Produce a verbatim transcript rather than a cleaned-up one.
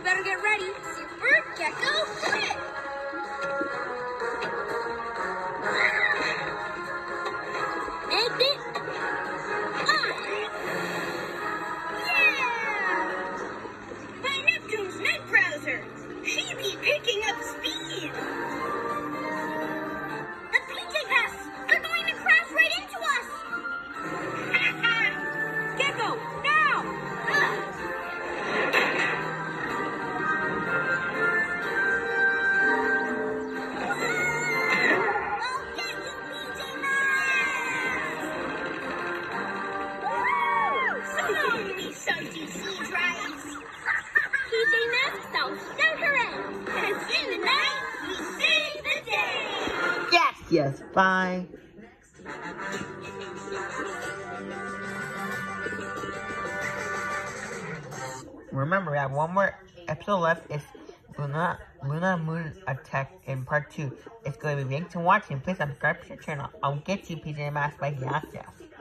better get ready. Super Gekko hit! And it... Ah! Yeah! By Neptune's net browser, she be picking up speed! The P J Masks are going to crash right into us! Gekko, now! Ah! Yes, yes, bye. Remember, we have one more episode left. It's Luna Luna Moon Attack in part two. It's going to be linked to watch, and please subscribe to the channel. I'll get you, P J Masks, by Gracias.